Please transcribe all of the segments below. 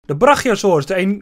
De Brachiosaurus, de een...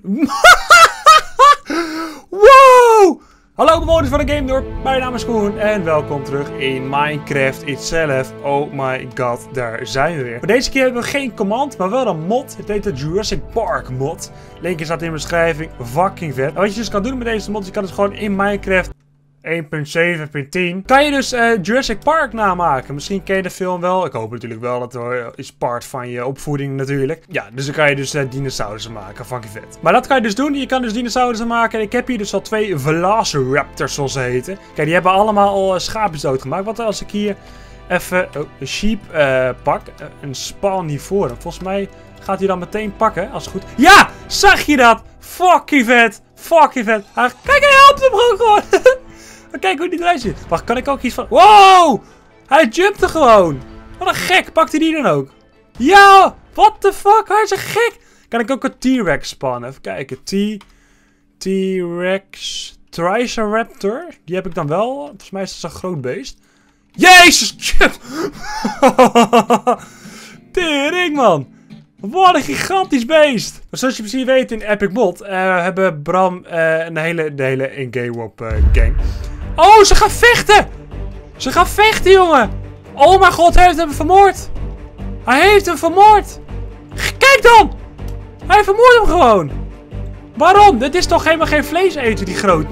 Wow! Hallo bewoners van de Game Dorp, mijn naam is Koen en welkom terug in Minecraft itself. Oh my god, daar zijn we weer. Maar deze keer hebben we geen command, maar wel een mod. Het heet de Jurassic Park mod. Linkje staat in de beschrijving, fucking vet. En wat je dus kan doen met deze mod, je kan dus gewoon in Minecraft 1.7.10 kan je dus Jurassic Park namaken. Misschien ken je de film wel. Ik hoop natuurlijk wel, dat is part van je opvoeding natuurlijk. Ja, dus dan kan je dus dinosaurussen maken. Fucking vet. Maar dat kan je dus doen. Je kan dus dinosaurussen maken. Ik heb hier dus al 2 Velociraptors zoals ze heten. Kijk, die hebben allemaal al schaapjes doodgemaakt. Wat als ik hier even een sheep pak. Een spawn hier voor hem. Volgens mij gaat hij dan meteen pakken. Als het goed... Ja! Zag je dat? Fucking vet. Fucking vet. Kijk, hij helpt hem gewoon. Kijk hoe die eruit ziet. Wacht, kan ik ook iets van... Wow! Hij jumpte gewoon. Wat een gek. Pakt hij die dan ook? Ja! What the fuck? Hij is een gek. Kan ik ook een T-Rex spannen? Even kijken. T-Rex... Triceraptor. Die heb ik dan wel. Volgens mij is dat zo'n groot beest. Jezus! Shit! Tering, man. Wat een gigantisch beest. Maar zoals je misschien weet in Epic Mod hebben Bram en de hele in-game gang. Oh, ze gaan vechten! Ze gaan vechten, jongen! Oh mijn god, hij heeft hem vermoord! Hij heeft hem vermoord! Kijk dan! Hij vermoordt hem gewoon! Waarom? Dit is toch helemaal geen vlees eten, die groot.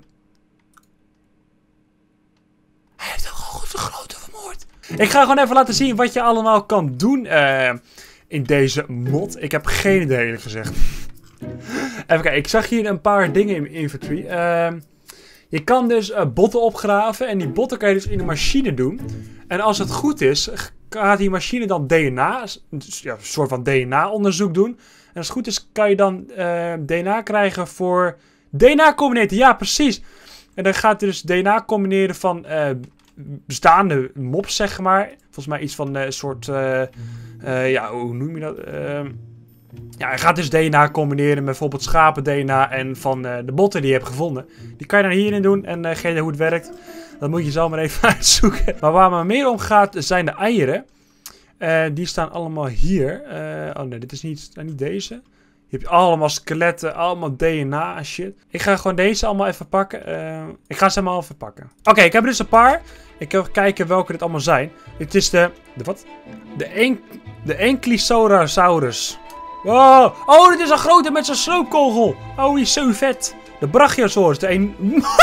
Hij heeft hem gewoon de grote vermoord. Ik ga gewoon even laten zien wat je allemaal kan doen in deze mod. Ik heb geen idee, eerlijk gezegd. Even kijken, ik zag hier een paar dingen in mijn inventory. Je kan dus botten opgraven en die botten kan je dus in de machine doen. En als het goed is, gaat die machine dan DNA, dus ja, een soort van DNA-onderzoek doen. En als het goed is, kan je dan DNA krijgen voor DNA combineren. Ja, precies. En dan gaat hij dus DNA combineren van bestaande mobs, zeg maar. Volgens mij iets van een soort, ja, hoe noem je dat? Ja, hij gaat dus DNA combineren met bijvoorbeeld schapen-DNA en van de botten die je hebt gevonden. Die kan je dan hierin doen en geen idee hoe het werkt. Dat moet je zelf maar even uitzoeken. Maar waar het meer om gaat zijn de eieren. Die staan allemaal hier. Oh nee, dit is niet deze. Je hebt allemaal skeletten, allemaal DNA shit. Ik ga gewoon deze allemaal even pakken. Ik ga ze allemaal even pakken. Oké, ik heb er dus een paar. Ik ga even kijken welke dit allemaal zijn. Het is de wat? De Ankylosaurus. Wow. Oh, dit is een grote met zijn sloopkogel. Oh, die is zo vet. De Brachiosaurus. De een...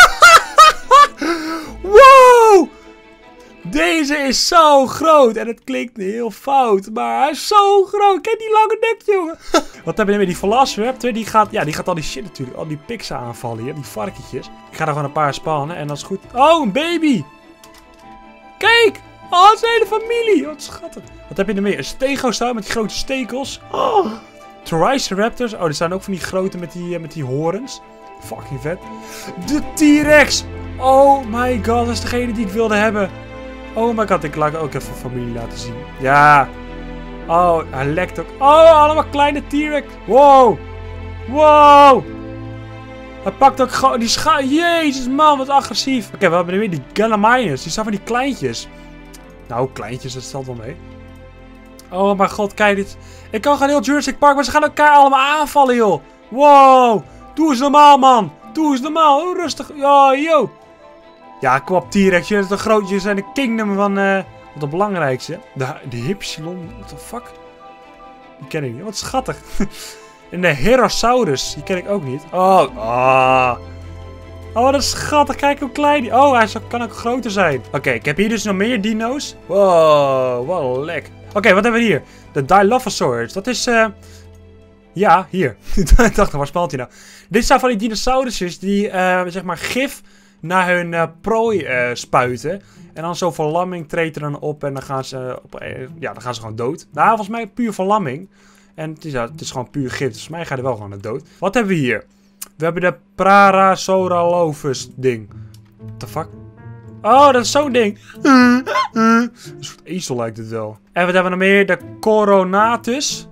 Wow. Deze is zo groot. En het klinkt heel fout. Maar hij is zo groot. Kijk die lange nek, jongen. Wat heb je met die Velociraptor? Die gaat al die shit natuurlijk. Al die pixen aanvallen hier. Die varkentjes. Ik ga er gewoon een paar spannen. En dat is goed. Oh, een baby. Kijk. Oh, het is een hele familie. Wat schattig. Wat heb je er meer? Een stegosaurus met die grote stekels. Oh. Triceraptors. Oh, die zijn ook van die grote met die horens. Fucking vet. De T-Rex. Oh my god, dat is degene die ik wilde hebben. Oh my god, ik laat ook even familie laten zien. Ja. Oh, hij lekt ook. Oh, allemaal kleine T-Rex. Wow. Wow. Hij pakt ook gewoon die Jezus man, wat agressief. Oké, we hebben nu weer die Gallimimus. Die zijn van die kleintjes. Nou, kleintjes, dat stelt wel mee. Oh mijn god, kijk dit. Ik kan gewoon heel Jurassic Park, maar ze gaan elkaar allemaal aanvallen, joh. Wow. Doe eens normaal, man. Doe eens normaal. Oh, rustig. Ja, yo. Ja, kom op, T-Rex. Je zijn de grootjes en de kingdom van wat het belangrijkste. De Hypsilon. What the fuck? Die ken ik niet. Wat schattig. En de Herosaurus. Die ken ik ook niet. Oh. Oh, dat is schattig. Kijk hoe klein die... Oh, hij kan ook groter zijn. Oké, ik heb hier dus nog meer dino's. Wow, wat lek. Oké, wat hebben we hier? De Dilophosaurus. Dat is... Ja, hier. Ik dacht, waar spant hij nou? Dit zijn van die dinosaurusjes die, zeg maar, gif naar hun prooi spuiten. En dan zo verlamming treedt er dan op en dan gaan ze, ja, dan gaan ze gewoon dood. Nou, volgens mij puur verlamming. En het is gewoon puur gif, dus volgens mij ga je er wel gewoon naar dood. Wat hebben we hier? We hebben de Parasaurolophus ding. What the fuck? Oh, dat is zo'n ding. Een soort ezel lijkt het wel. En wat hebben we nog meer? De Coronatus.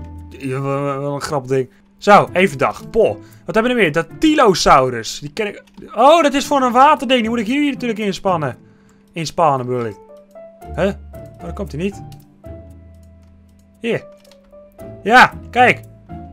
Wel een grap ding. Zo, even dag. Poh. Wat hebben we nog meer? De Tylosaurus. Die ken ik... Oh, dat is voor een waterding. Die moet ik hier natuurlijk inspannen. Inspannen bedoel ik. Huh? Oh, dan komt hij niet. Hier. Ja, kijk.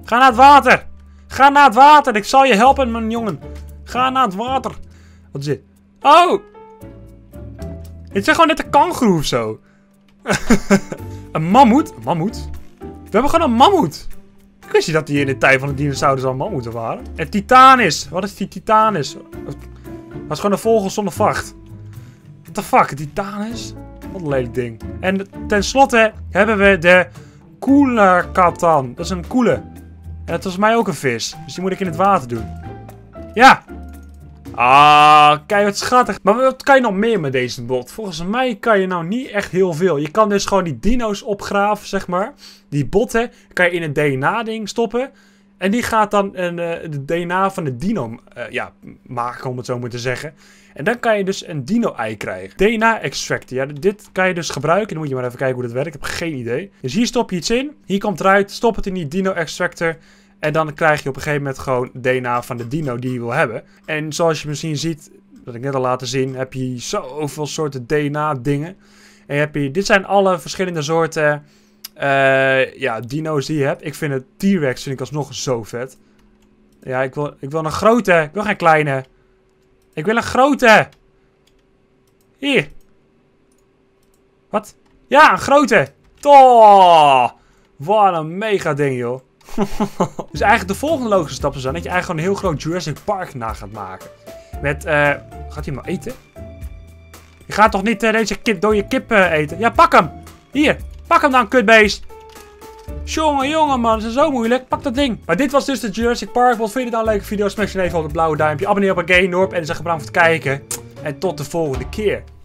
Ga naar het water. Ga naar het water. Ik zal je helpen, mijn jongen. Ga naar het water. Wat is dit? Oh! Dit zijn gewoon net een kangoeroe of zo. Een mammoet? Een mammoet? We hebben gewoon een mammoet. Ik wist niet dat die in de tijd van de dinosaurus al mammoeten waren. En Titanis. Wat is die Titanis? Dat is gewoon een vogel zonder vacht. What the fuck? Titanis? Wat een lelijk ding. En tenslotte hebben we de koelerkatan. Dat is een koele. En dat was mij ook een vis. Dus die moet ik in het water doen. Ja! Ah, kijk wat schattig. Maar wat kan je nog meer met deze bot? Volgens mij kan je nou niet echt heel veel. Je kan dus gewoon die dino's opgraven, zeg maar. Die botten kan je in een DNA-ding stoppen. En die gaat dan de DNA van de dino maken, om het zo maar te zeggen. En dan kan je dus een dino-ei krijgen. DNA-extractor. Ja, dit kan je dus gebruiken. Dan moet je maar even kijken hoe dat werkt. Ik heb geen idee. Dus hier stop je iets in. Hier komt eruit. Stop het in die dino-extractor. En dan krijg je op een gegeven moment gewoon DNA van de dino die je wil hebben. En zoals je misschien ziet, dat ik net al laten zien, heb je zoveel soorten DNA-dingen. En heb je, dit zijn alle verschillende soorten dino's die je hebt. Ik vind het T-Rex vind ik alsnog zo vet. Ja, ik wil een grote. Ik wil geen kleine. Ik wil een grote. Hier. Wat? Ja, een grote. Toh. Wat een mega ding, joh. Dus eigenlijk de volgende logische stap is dan dat je eigenlijk gewoon een heel groot Jurassic Park na gaat maken. Met, gaat hij maar eten? Je gaat toch niet deze dode kip eten? Ja, pak hem! Hier, pak hem dan, kutbeest! Jongen, man, dat is zo moeilijk. Pak dat ding. Maar dit was dus de Jurassic Park. Wat vind je dan een leuke video? Smash dan even op het blauwe duimpje. Abonneer op Gamenorp en zeg bedankt voor het kijken. En tot de volgende keer.